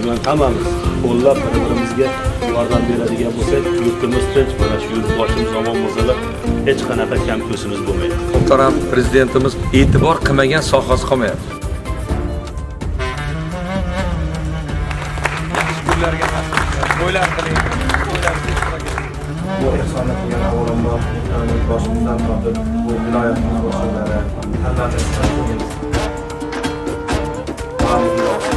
bilan hammamiz qo'llab bir-birimizga yordam beradigan bo'lsak, yurtimiz tinch, mana shu yurtboshimiz omon bo'lsalar, hech qanaqa kam ko'simiz bo'lmaydi. Muhtaram prezidentimiz e'tibor qilmagan sohasi qolmayapti. To'ylar qiling, bu ehsonni qilgan avvalambor boshimizdan tortib bu viloyatimiz boshliqlari, hamma